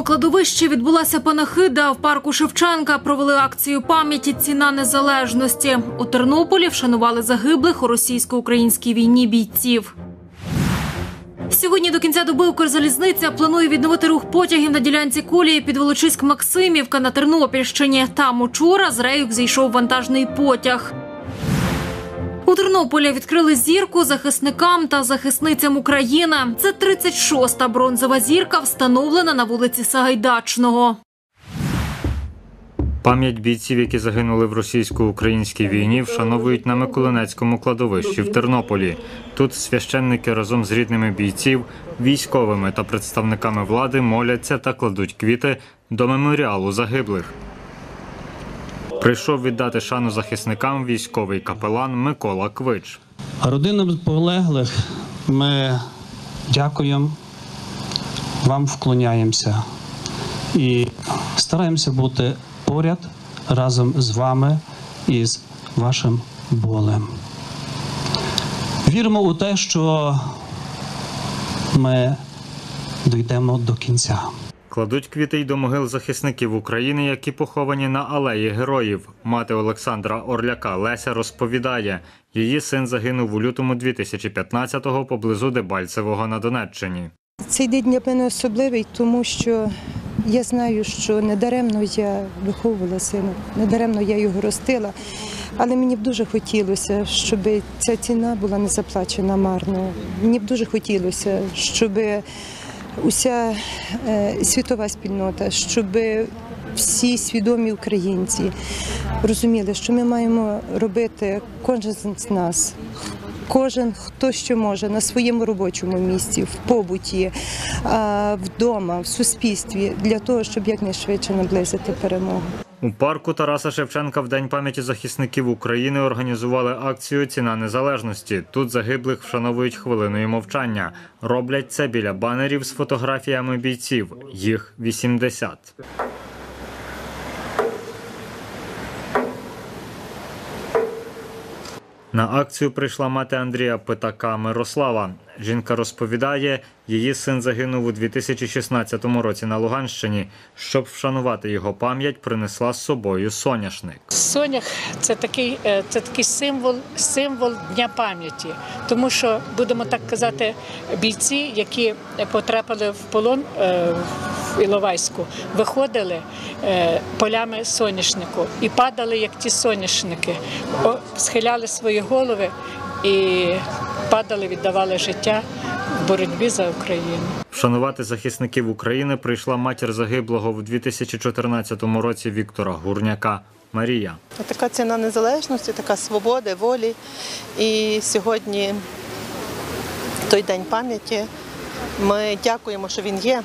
кладовищі відбулася панахида. В парку Шевченка провели акцію пам'яті «Ціна незалежності». У Тернополі вшанували загиблих у російсько-українській війні бійців. Сьогодні до кінця доби Укрзалізниця планує відновити рух потягів на ділянці колії Підволочиськ-Максимівка на Тернопільщині. Там учора з рейок зійшов вантажний потяг. У Тернополі відкрили зірку захисникам та захисницям України. Це 36-та бронзова зірка, встановлена на вулиці Сагайдачного. Пам'ять бійців, які загинули в російсько-українській війні, вшановують на Миколинецькому кладовищі в Тернополі. Тут священники разом з рідними бійців, військовими та представниками влади моляться та кладуть квіти до меморіалу загиблих. Прийшов віддати шану захисникам військовий капелан Микола Квич. Родинам полеглих ми дякуємо, вам вклоняємося і стараємося бути поряд разом з вами і з вашим болем. Віримо у те, що ми дійдемо до кінця. Кладуть квіти й до могил захисників України, які поховані на Алеї Героїв. Мати Олександра Орляка Леся розповідає, її син загинув у лютому 2015-го поблизу Дебальцевого на Донеччині. Цей день для мене особливий, тому що я знаю, що недаремно я виховувала сина, недаремно я його ростила, але мені б дуже хотілося, щоб ця ціна була не заплачена марно. Мені б дуже хотілося, щоб уся світова спільнота, щоб всі свідомі українці розуміли, що ми маємо робити кожен з нас, кожен, хто що може, на своєму робочому місці, в побуті, вдома, в суспільстві, для того, щоб якнайшвидше наблизити перемогу. У парку Тараса Шевченка в День пам'яті захисників України організували акцію «Ціна незалежності». Тут загиблих вшановують хвилиною мовчання. Роблять це біля банерів з фотографіями бійців. Їх 80. На акцію прийшла мати Андрія Питака Мирослава. Жінка розповідає, її син загинув у 2016 році на Луганщині. Щоб вшанувати його пам'ять, принесла з собою соняшник. Сонях – це такий символ Дня пам'яті. Тому що, будемо так казати, бійці, які потрапили в полон в Іловайську, виходили полями соняшнику і падали, як ті соняшники, схиляли свої голови і падали, віддавали життя в боротьбі за Україну. Вшанувати захисників України прийшла матір загиблого в 2014 році Віктора Гурняка Марія. Така ціна незалежності, така свободи, волі. І сьогодні, той День пам'яті, ми дякуємо, що він є,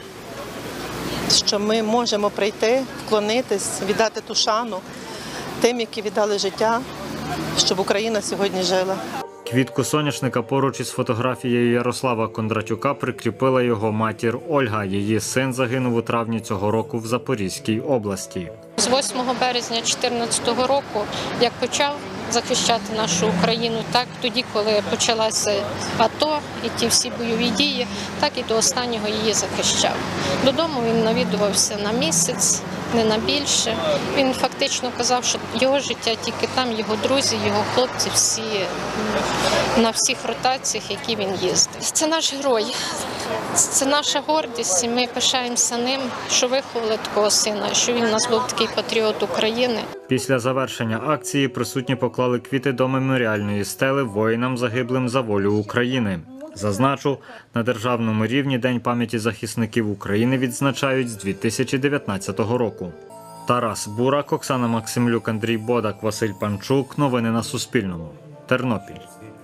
що ми можемо прийти, вклонитись, віддати ту шану тим, які віддали життя, щоб Україна сьогодні жила. Квітку соняшника поруч із фотографією Ярослава Кондратюка прикріпила його матір Ольга. Її син загинув у травні цього року в Запорізькій області. З 8 березня 2014 року, як почав захищати нашу Україну, так тоді, коли почалася АТО і ті всі бойові дії, так і до останнього її захищав. Додому він навідувався на місяць, не на більше. Він фактично казав, що його життя тільки там, його друзі, його хлопці, всі на всіх ротаціях, які він їздив. Це наш герой, це наша гордість, і ми пишаємося ним, що виховали такого сина, що він у нас був такий патріот України. Після завершення акції присутні поклали квіти до меморіальної стели воїнам, загиблим за волю України. Зазначу, на державному рівні День пам'яті захисників України відзначають з 2019 року. Тарас Бурак, Оксана Максимлюк, Андрій Бодак, Василь Панчук. Новини на Суспільному. Тернопіль.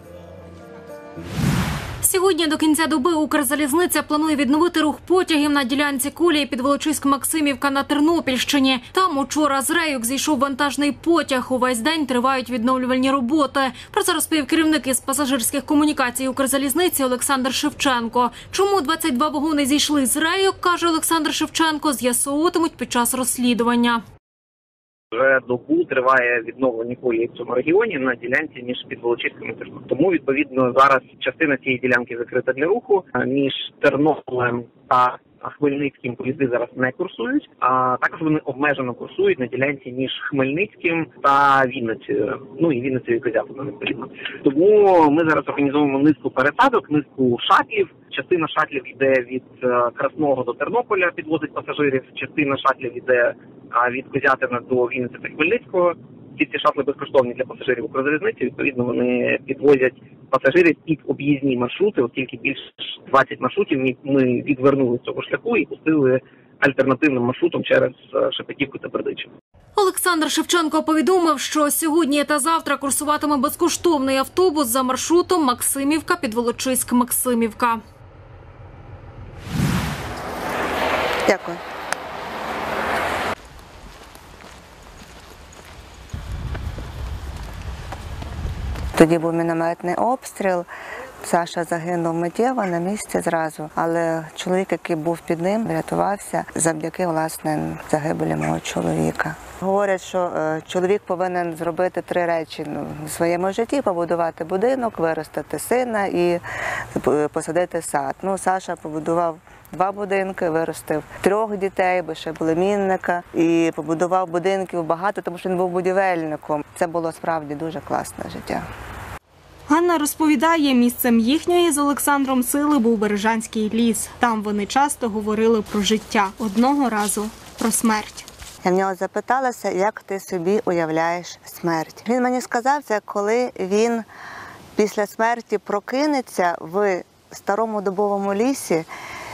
Сьогодні до кінця доби Укрзалізниця планує відновити рух потягів на ділянці колії Підволочиськ-Максимівка на Тернопільщині. Там учора з рейок зійшов вантажний потяг. Увесь день тривають відновлювальні роботи. Про це розповів керівник із пасажирських комунікацій Укрзалізниці Олександр Шевченко. Чому 22 вагони зійшли з рейок, каже Олександр Шевченко, з'ясовуватимуть під час розслідування. Вже добу триває відновлення колії в цьому регіоні на ділянці між Підволочиськом і Тернополем. Тому, відповідно, зараз частина цієї ділянки закрита для руху між Тернополем та Хмельницьким поїзди зараз не курсують, а також вони обмежено курсують на ділянці між Хмельницьким та Вінницею. Ну і Вінницею і Козятином, відповідно. Тому ми зараз організовуємо низку пересадок, низку шатлів. Частина шатлів йде від Красного до Тернополя, підвозить пасажирів. Частина шатлів йде від Козятина до Вінниці та Хмельницького. Ці шатли безкоштовні для пасажирів Укрзалізниці. Відповідно, вони підвозять пасажирів під об'їзні маршрути. Оскільки більше 20 маршрутів ми відвернули з цього шляху і пустили альтернативним маршрутом через Шепетівку та Бердичів. Олександр Шевченко повідомив, що сьогодні та завтра курсуватиме безкоштовний автобус за маршрутом Максимівка-Підволочиськ-Максимівка. Дякую. Тоді був мінометний обстріл. Саша загинув миттєво на місці зразу, але чоловік, який був під ним, врятувався завдяки, власне, загибелі мого чоловіка. Говорять, що чоловік повинен зробити 3 речі в своєму житті: побудувати будинок, виростити сина і посадити сад. Саша побудував 2 будинки, виростив 3 дітей, бо ще були мінника, і побудував будинків багато, тому що він був будівельником. Це було справді дуже класне життя. Ганна розповідає, місцем їхньої з Олександром сили був Бережанський ліс. Там вони часто говорили про життя, одного разу про смерть. Я в нього запиталася, як ти собі уявляєш смерть. Він мені сказав це, коли він після смерті прокинеться в старому дубовому лісі,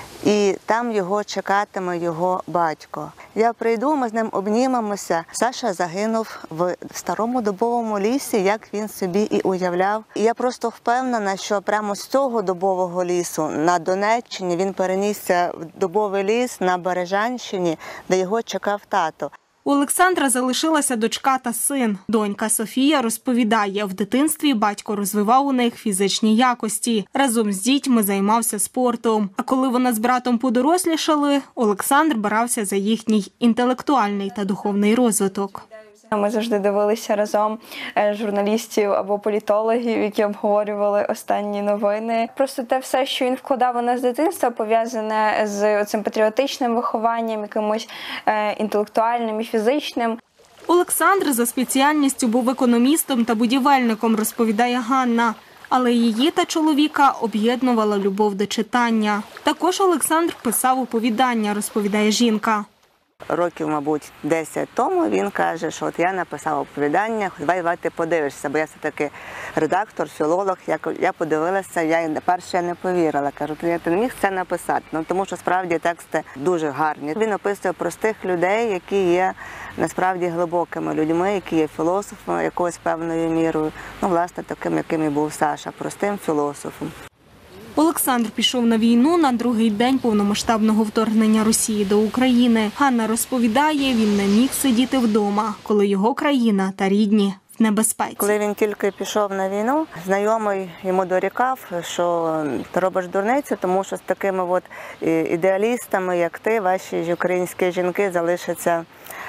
і там його чекатиме його батько. Я прийду, ми з ним обнімемося. Саша загинув в старому дубовому лісі, як він собі і уявляв. І я просто впевнена, що прямо з цього дубового лісу на Донеччині він перенісся в дубовий ліс на Бережанщині, де його чекав тато. У Олександра залишилася дочка та син. Донька Софія розповідає, в дитинстві батько розвивав у них фізичні якості. Разом з дітьми займався спортом. А коли вона з братом подорослішали, Олександр брався за їхній інтелектуальний та духовний розвиток. Ми завжди дивилися разом журналістів або політологів, які обговорювали останні новини. Просто те все, що він вкладав у нас з дитинства, пов'язане з цим патріотичним вихованням, якимось інтелектуальним і фізичним. Олександр за спеціальністю був економістом та будівельником, розповідає Ганна. Але її та чоловіка об'єднувала любов до читання. Також Олександр писав оповідання, розповідає жінка. Років, мабуть, 10 тому він каже, що я написав оповідання, давай ти подивишся, бо я все-таки редактор, філолог. Я подивилася, я перше не повірила. Кажу, ти не міг це написати, тому що справді тексти дуже гарні. Він описує простих людей, які є насправді глибокими людьми, які є філософами якоюсь певною мірою. Власне, таким, яким і був Саша, простим філософом. Олександр пішов на війну на другий день повномасштабного вторгнення Росії до України. Ганна розповідає, він не міг сидіти вдома, коли його країна та рідні в небезпеці. Коли він тільки пішов на війну, знайомий йому дорікав, що ти робиш дурницю, тому що з такими ідеалістами, як ти, ваші українські жінки залишаться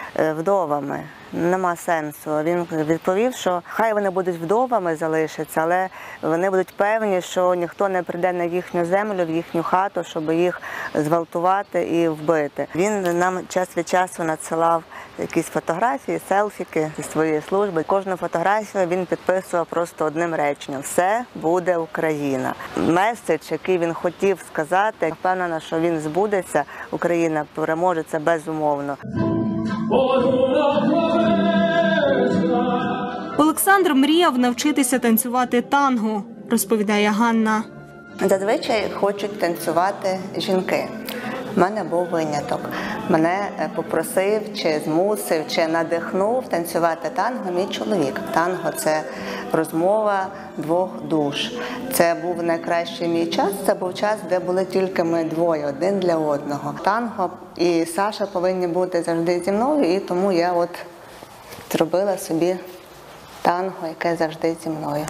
вдовами. Нема сенсу. Він відповів, що хай вони будуть вдовами залишаться, але вони будуть певні, що ніхто не прийде на їхню землю, в їхню хату, щоб їх зґвалтувати і вбити. Він нам час від часу надсилав якісь фотографії, селфіки зі своєї служби. Кожну фотографію він підписував просто одним реченням: «Все буде Україна». Меседж, який він хотів сказати, впевнена, що він збудеться, Україна переможе, це безумовно. Олександр мріяв навчитися танцювати танго, розповідає Ганна. Зазвичай хочуть танцювати жінки. У мене був виняток. Мене попросив, чи змусив, чи надихнув танцювати танго мій чоловік. Танго – це розмова двох душ. Це був найкращий мій час, це був час, де були тільки ми двоє, один для одного. Танго і Саша повинні бути завжди зі мною, і тому я зробила собі танго, яке завжди зі мною.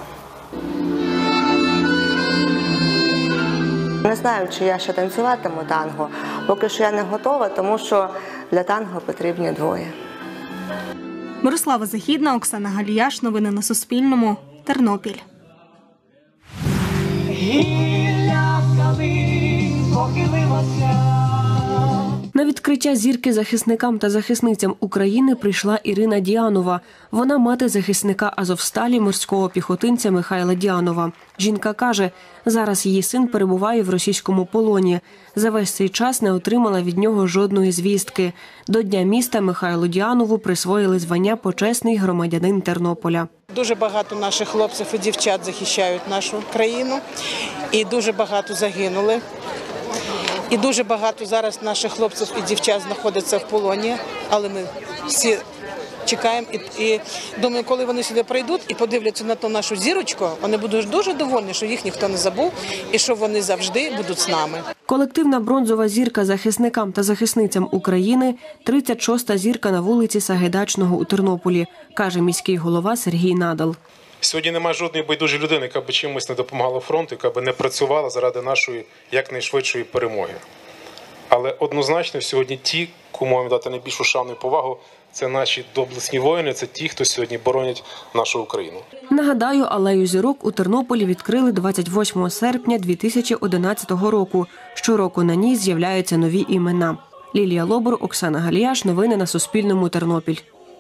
Не знаю, чи я ще танцюватиму танго. Поки що я не готова, тому що для танго потрібні двоє. Мирослава Західна, Оксана Галіяш. Новини на Суспільному. Тернопіль. Гілля калин похилилося. На відкриття зірки захисникам та захисницям України прийшла Ірина Діанова. Вона мати захисника Азовсталі морського піхотинця Михайла Діанова. Жінка каже, зараз її син перебуває в російському полоні. За весь цей час не отримала від нього жодної звістки. До Дня міста Михайлу Діанову присвоїли звання «Почесний громадянин Тернополя». Дуже багато наших хлопців і дівчат захищають нашу країну, і дуже багато загинули. І дуже багато зараз наших хлопців і дівчат знаходяться в полоні, але ми всі чекаємо і думаю, коли вони сюди прийдуть і подивляться на ту нашу зірочку, вони будуть дуже довольні, що їх ніхто не забув і що вони завжди будуть з нами. Колективна бронзова зірка захисникам та захисницям України – 36-та зірка на вулиці Сагайдачного у Тернополі, каже міський голова Сергій Надал. Сьогодні немає жодної байдужої людини, яка б чимось не допомагала фронту, яка б не працювала заради нашої якнайшвидшої перемоги. Але однозначно сьогодні ті, кому маємо дати найбільшу шану і повагу, це наші доблесні воїни, це ті, хто сьогодні боронять нашу Україну. Нагадаю, алею зірок у Тернополі відкрили 28 серпня 2011 року. Щороку на ній з'являються нові імена. Лілія Лобур, Оксана Галіяш. Новини на Суспільному. Тернопіль.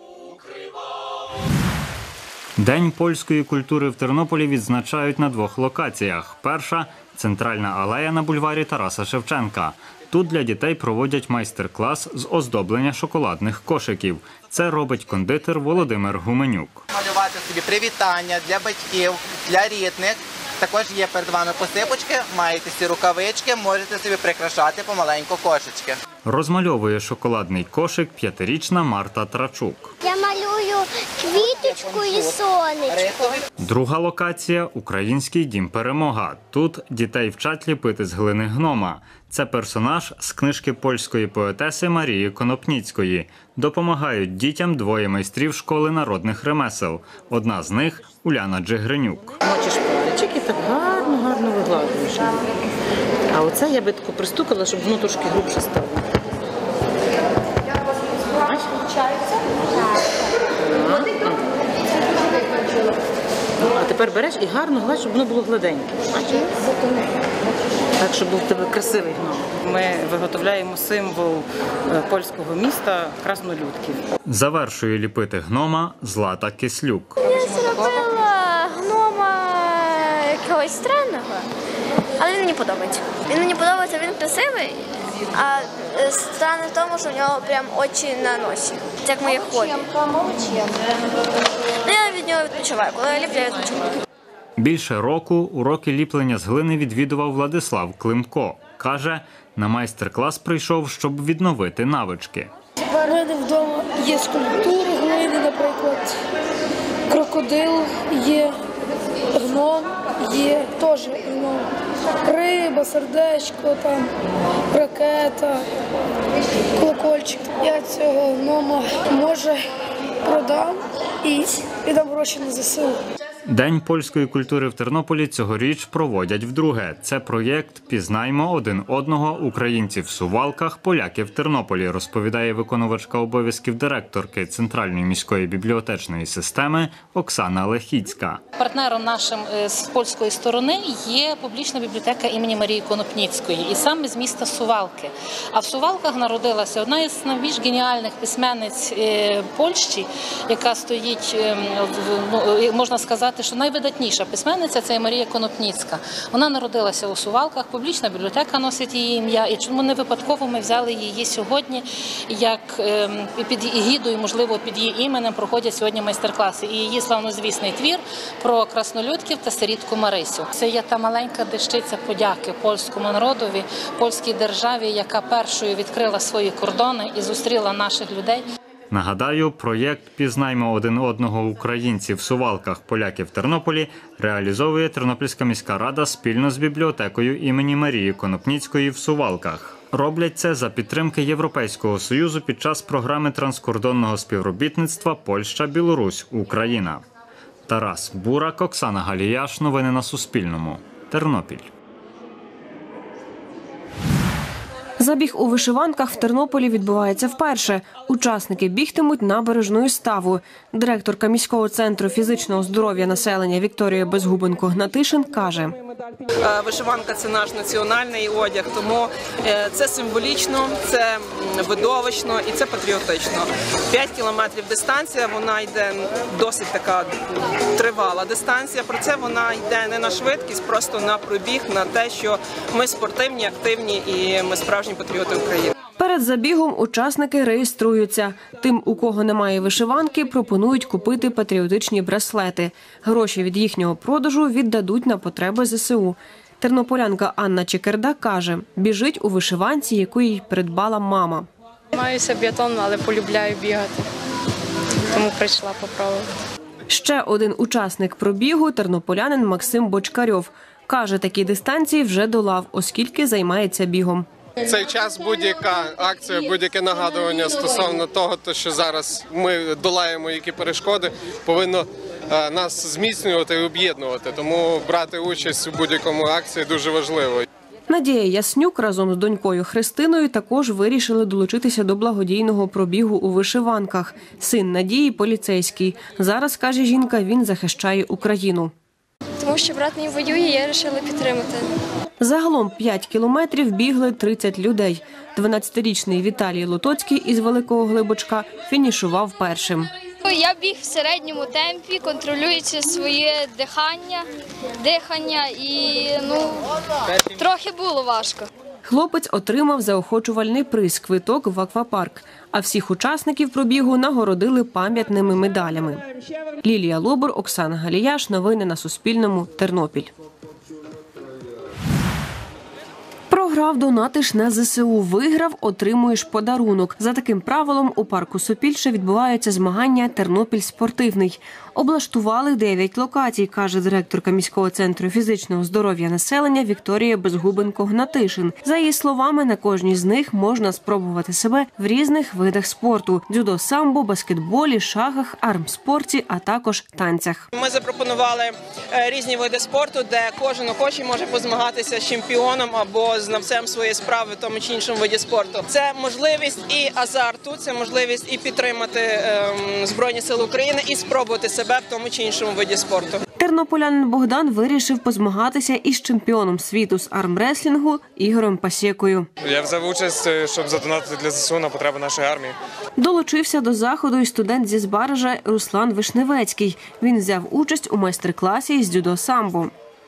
День польської культури в Тернополі відзначають на 2 локаціях. Перша – центральна алея на бульварі Тараса Шевченка. Тут для дітей проводять майстер-клас з оздоблення шоколадних кошиків. Це робить кондитер Володимир Гуменюк. Малювати собі привітання для батьків, для рідних. Також є перед вами посипочки, маєте ці рукавички, можете собі прикрашати помаленьку кошечки. Розмальовує шоколадний кошик 5-річна Марта Трачук. Я малюю квіточку і сонечко. Друга локація – Український дім «Перемога». Тут дітей вчать ліпити з глини гнома. Це персонаж з книжки польської поетеси Марії Конопніцької. Допомагають дітям 2 майстрів школи народних ремесел. Одна з них – Уляна Джигринюк. Мочиш пальчик і так гарно вигладуєш. А оце я би тако пристукала, щоб воно трошки грубше стало. А тепер береш і гарно гладь, щоб воно було гладеньке. Так, щоб був в тебе красивий гном. Ми виготовляємо символ польського міста краснолюдків. Завершує ліпити гнома Злата Кислюк. Я зробила гнома якогось странного, але він мені подобається. Він мені подобається, він красивий, а стане в тому, що в нього прям очі на носі. Це як моє хобі. Я від нього відпочиваю, коли я ліплю, я відпочиваю. Більше року уроки ліплення з глини відвідував Владислав Климко. Каже, на майстер-клас прийшов, щоб відновити навички. У мене вдома є скульптури глини, наприклад, крокодил є, гном є, теж гном, риба, сердечко, там, ракета, колокольчик. Я цього гнома, може, продам і віддам гроші на ЗСУ. День польської культури в Тернополі цьогоріч проводять вдруге. Це проєкт «Пізнаймо один одного. Українці в Сувалках, поляки в Тернополі», розповідає виконувачка обов'язків директорки Центральної міської бібліотечної системи Оксана Лехіцька. Партнером нашим з польської сторони є публічна бібліотека імені Марії Конопніцької, і саме з міста Сувалки. А в Сувалках народилася одна із найбільш геніальних письменниць Польщі, яка стоїть, можна сказати, що найвидатніша письменниця – це Марія Конопніцька. Вона народилася у Сувалках, публічна бібліотека носить її ім'я, і чому не випадково ми взяли її сьогодні, як під гідою, можливо, під її іменем проходять сьогодні майстер-класи. І її славнозвісний твір про краснолюдків та сирітку Марисю. Це є та маленька дещиця подяки польському народові, польській державі, яка першою відкрила свої кордони і зустріла наших людей. Нагадаю, проєкт «Пізнаймо один одного. Українці в Сувалках, поляки в Тернополі» реалізовує Тернопільська міська рада спільно з бібліотекою імені Марії Конопніцької в Сувалках. Роблять це за підтримки Європейського Союзу під час програми транскордонного співробітництва «Польща-Білорусь. Україна». Тарас Бурак, Оксана Галіяш. Новини на Суспільному. Тернопіль. Забіг у вишиванках в Тернополі відбувається вперше. Учасники бігтимуть набережною ставу. Директорка міського центру фізичного здоров'я населення Вікторія Безгубенко-Гнатишин каже: Вишиванка – це наш національний одяг, тому це символічно, це видовищно і це патріотично. 5 кілометрів дистанція, вона йде досить така тривала дистанція, про це вона йде не на швидкість, просто на пробіг, на те, що ми спортивні, активні і ми справжні патріоти України. Перед забігом учасники реєструються. Тим, у кого немає вишиванки, пропонують купити патріотичні браслети. Гроші від їхнього продажу віддадуть на потреби ЗСУ. Тернополянка Анна Чекерда каже, біжить у вишиванці, яку їй придбала мама. Маюся біатлоном, але полюбляю бігати, тому прийшла попробувати. Ще один учасник пробігу – тернополянин Максим Бочкарьов. Каже, такі дистанції вже долав, оскільки займається бігом. Цей час будь-яка акція, будь-яке нагадування стосовно того, що зараз ми долаємо які перешкоди, повинно нас зміцнювати і об'єднувати. Тому брати участь у будь-якому акції дуже важливо. Надія Яснюк разом з донькою Христиною також вирішили долучитися до благодійного пробігу у вишиванках. Син Надії – поліцейський. Зараз, каже жінка, він захищає Україну. Тому що брат мій воює, я вирішила підтримати. Загалом 5 кілометрів бігли 30 людей. 12-річний Віталій Лотоцький із Великого Глибочка фінішував першим. Я біг в середньому темпі, контролюючи своє дихання і трохи було важко. Хлопець отримав заохочувальний приз – квиток в аквапарк. А всіх учасників пробігу нагородили пам'ятними медалями. Лілія Лобур, Оксана Галіяш. Новини на Суспільному. Тернопіль. Програв – донатиш на ЗСУ. Виграв – отримуєш подарунок. За таким правилом у парку Сопільше відбуваються змагання «Тернопіль спортивний». Облаштували 9 локацій, каже директорка міського центру фізичного здоров'я населення Вікторія Безгубенко-Гнатишин. За її словами, на кожній з них можна спробувати себе в різних видах спорту – дзюдо, самбо, баскетболі, шахах, армспорті, а також танцях. Ми запропонували різні види спорту, де кожен охочий може позмагатися з чемпіоном або знавцем своєї справи в тому чи іншому виді спорту. Це можливість і азарту, це можливість і підтримати Збройні Сили України, і спробувати себе в тому чи іншому виді спорту. Тернополянин Богдан вирішив позмагатися із чемпіоном світу з армреслінгу Ігорем Пасєкою. Я взяв участь, щоб задонатити для ЗСУ на потреби нашої армії. Долучився до заходу і студент зі Збаража Руслан Вишневецький. Він взяв участь у майстер-класі з дзюдо-самбо.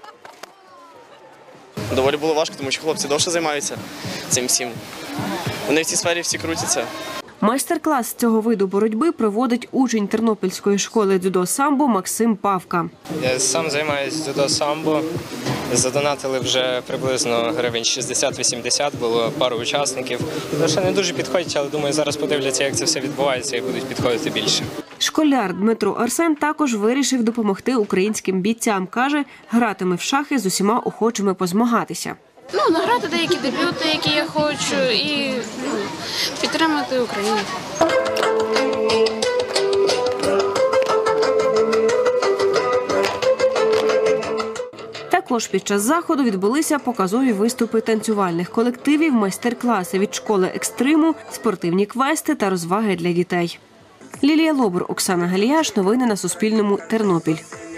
Доволі було важко, тому що хлопці довше займаються цим всім. Вони в цій сфері всі крутяться. Майстер-клас з цього виду боротьби проводить учень Тернопільської школи дзюдо-самбо Максим Павка. Я сам займаюся дзюдо-самбо. Задонатили вже приблизно гривень 60-80, було пару учасників. Ще не дуже підходять, але думаю, зараз подивляться, як це все відбувається і будуть підходити більше. Школяр Дмитро Арсен також вирішив допомогти українським бійцям. Каже, гратиме в шахи з усіма охочими позмагатися. Награти деякі дебюти, які я хочу, і підтримати Україну. Також під час заходу відбулися показові виступи танцювальних колективів, майстер-класи від школи екстриму, спортивні квести та розваги для дітей. Лілія Лобур, Оксана Галіяш. Новини на Суспільному. Тернопіль.